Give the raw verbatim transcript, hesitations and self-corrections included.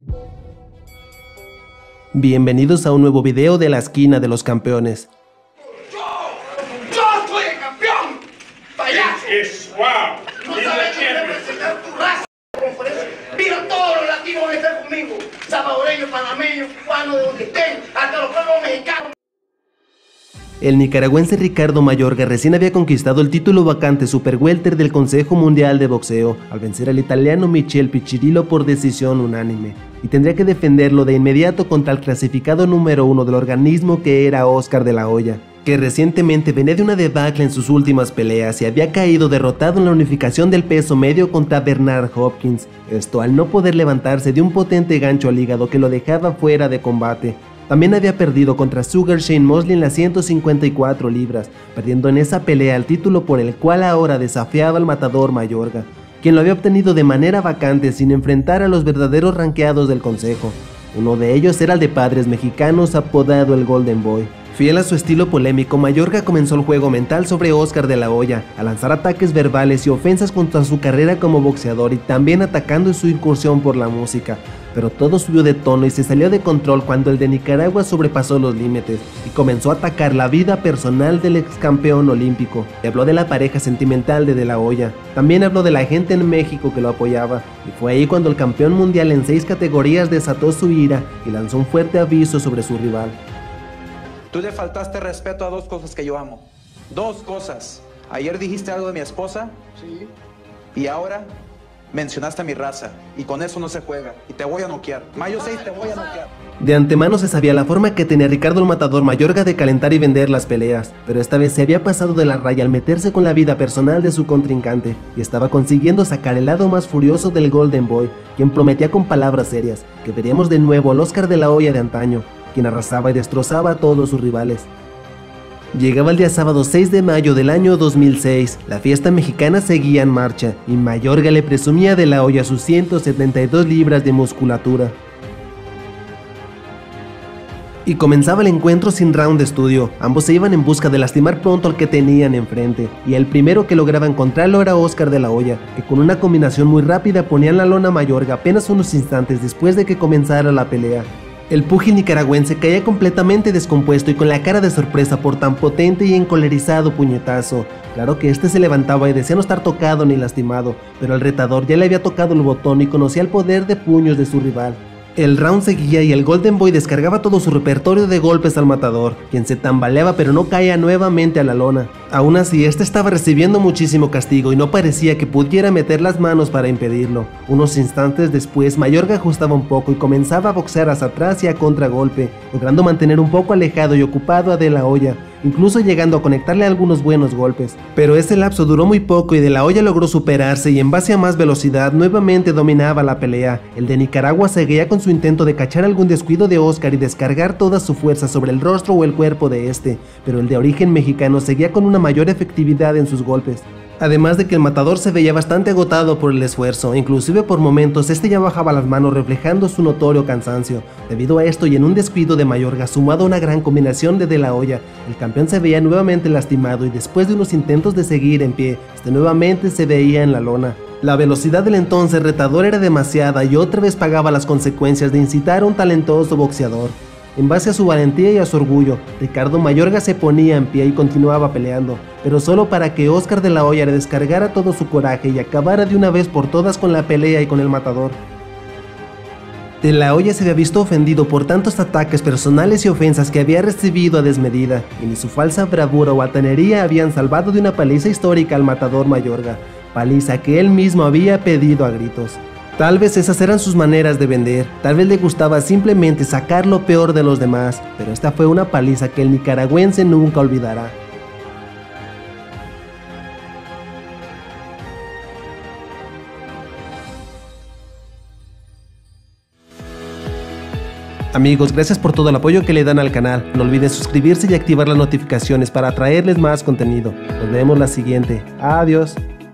Bienvenidos a un nuevo video de la esquina de los campeones. ¡Yo! ¡Yo soy el campeón! ¡Payaso! Es, wow. No sabes representar tu raza en la conferencia. Mira, todos los latinos van a estar conmigo. Salvadoreños, panameños, cubanos, de donde estén, hasta los pueblos mexicanos. El nicaragüense Ricardo Mayorga recién había conquistado el título vacante Super Welter del Consejo Mundial de Boxeo al vencer al italiano Michel Pichirillo por decisión unánime, y tendría que defenderlo de inmediato contra el clasificado número uno del organismo, que era Oscar de la Hoya, que recientemente venía de una debacle en sus últimas peleas y había caído derrotado en la unificación del peso medio contra Bernard Hopkins, esto al no poder levantarse de un potente gancho al hígado que lo dejaba fuera de combate. También había perdido contra Sugar Shane Mosley en las ciento cincuenta y cuatro libras, perdiendo en esa pelea el título por el cual ahora desafiaba al matador Mayorga, quien lo había obtenido de manera vacante sin enfrentar a los verdaderos ranqueados del consejo. Uno de ellos era el de padres mexicanos apodado el Golden Boy. Fiel a su estilo polémico, Mayorga comenzó el juego mental sobre Oscar de la Hoya, a lanzar ataques verbales y ofensas contra su carrera como boxeador y también atacando su incursión por la música. Pero todo subió de tono y se salió de control cuando el de Nicaragua sobrepasó los límites y comenzó a atacar la vida personal del ex campeón olímpico. Y habló de la pareja sentimental de De la Hoya. También habló de la gente en México que lo apoyaba, y fue ahí cuando el campeón mundial en seis categorías desató su ira y lanzó un fuerte aviso sobre su rival. Tú le faltaste respeto a dos cosas que yo amo. Dos cosas. Ayer dijiste algo de mi esposa. Sí. Y ahora mencionaste a mi raza. Y con eso no se juega. Y te voy a noquear. Mayo seis te voy a noquear. De antemano se sabía la forma que tenía Ricardo el Matador Mayorga de calentar y vender las peleas, pero esta vez se había pasado de la raya al meterse con la vida personal de su contrincante, y estaba consiguiendo sacar el lado más furioso del Golden Boy, quien prometía con palabras serias que veríamos de nuevo al Oscar de la Hoya de antaño, quien arrasaba y destrozaba a todos sus rivales. Llegaba el día sábado seis de mayo del año dos mil seis, la fiesta mexicana seguía en marcha, y Mayorga le presumía de la Hoya sus ciento setenta y dos libras de musculatura. Y comenzaba el encuentro sin round de estudio. Ambos se iban en busca de lastimar pronto al que tenían enfrente, y el primero que lograba encontrarlo era Oscar de la Hoya, que con una combinación muy rápida ponía en la lona a Mayorga apenas unos instantes después de que comenzara la pelea. El púgil nicaragüense caía completamente descompuesto y con la cara de sorpresa por tan potente y encolerizado puñetazo. Claro que este se levantaba y decía no estar tocado ni lastimado, pero el retador ya le había tocado el botón y conocía el poder de puños de su rival. El round seguía y el Golden Boy descargaba todo su repertorio de golpes al matador, quien se tambaleaba pero no caía nuevamente a la lona. Aún así, este estaba recibiendo muchísimo castigo y no parecía que pudiera meter las manos para impedirlo. Unos instantes después, Mayorga ajustaba un poco y comenzaba a boxear hacia atrás y a contragolpe, logrando mantener un poco alejado y ocupado a De la Hoya, incluso llegando a conectarle algunos buenos golpes. Pero ese lapso duró muy poco y De la Hoya logró superarse y en base a más velocidad nuevamente dominaba la pelea. El de Nicaragua seguía con su intento de cachar algún descuido de Oscar y descargar toda su fuerza sobre el rostro o el cuerpo de este, pero el de origen mexicano seguía con una mayor efectividad en sus golpes. Además de que el matador se veía bastante agotado por el esfuerzo, inclusive por momentos este ya bajaba las manos reflejando su notorio cansancio. Debido a esto y en un descuido de Mayorga sumado a una gran combinación de De la Hoya, el campeón se veía nuevamente lastimado y después de unos intentos de seguir en pie, este nuevamente se veía en la lona. La velocidad del entonces retador era demasiada y otra vez pagaba las consecuencias de incitar a un talentoso boxeador. En base a su valentía y a su orgullo, Ricardo Mayorga se ponía en pie y continuaba peleando, pero solo para que Oscar de la Hoya le descargara todo su coraje y acabara de una vez por todas con la pelea y con el matador. De la Hoya se había visto ofendido por tantos ataques personales y ofensas que había recibido a desmedida, y ni su falsa bravura o altanería habían salvado de una paliza histórica al matador Mayorga, paliza que él mismo había pedido a gritos. Tal vez esas eran sus maneras de vender, tal vez le gustaba simplemente sacar lo peor de los demás, pero esta fue una paliza que el nicaragüense nunca olvidará. Amigos, gracias por todo el apoyo que le dan al canal. No olviden suscribirse y activar las notificaciones para traerles más contenido. Nos vemos la siguiente. Adiós.